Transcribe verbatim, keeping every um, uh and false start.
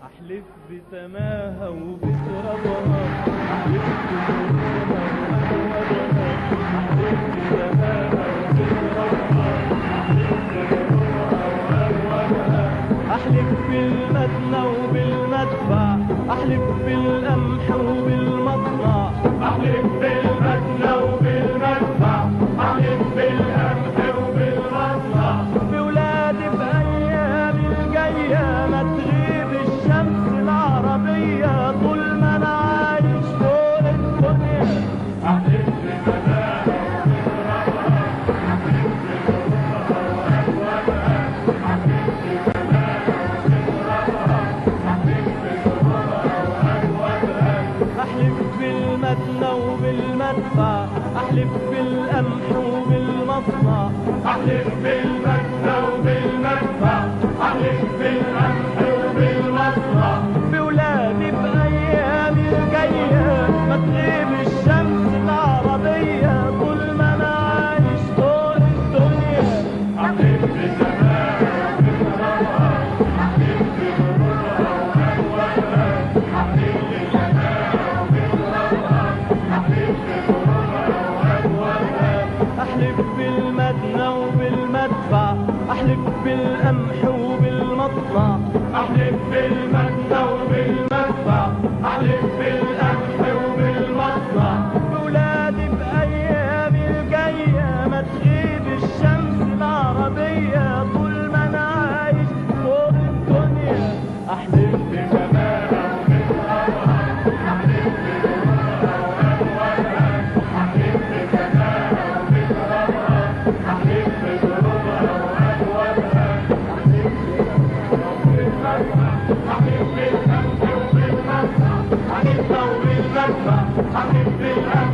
أحلف بسماها وبترابها، أحلف بنورها وأبوابها، أحلف بسماها وبترابها، أحلف بنورها وأبوابها، أحلف بالمدنى وبالمدفع، أحلف بالقمح وبالمصنع، أحلف بالمدنى وبالمدفع، أحلف بالقمح وبالمصنع، بولادي بأيامي الجاية ما تغيب الشمس العربية طول ما أنا عايش فوق الدنيا. أحلف بسماها وبترابها، أحلف بنورها وأبوابها، أحلف بسماها وبترابها، أحلف بنورها وأبوابها، أحلف بالمدنى وبالمدفع، أحلف بالقمح وبالمصنع، أحلف بالمدنى وبالمدفع، أحلف بالقمح وبالمصنع، بولادي بأيامي الجاية ما تغيب الشمس العربية طول ما أنا عايش فوق الدنيا. أحلف بسماها وبترابها، أحلف بنورها وأبوابها، أحلف بسماها وبترابها، أحلف بنورها وأبوابها، أحلف بالمدنى وبالمدفع، أحلف بالقمح وبالمصنع، أحلف بالمدنى وبالمدفع، أحلف بالقمح وبالمصنع، بولادي بأيامي الجاية ما تغيب الشمس العربية طول ما أنا عايش فوق الدنيا. أحلف بسماها وبترابها، أحلف بنورها وأبوابها، أحلف بسماها وبترابها، أحلف بنورها وأبوابها، أحلف بالمدفع، أحلف بالقمح وبالمصنع، أحلف بالمدفع، أحلف بالقمح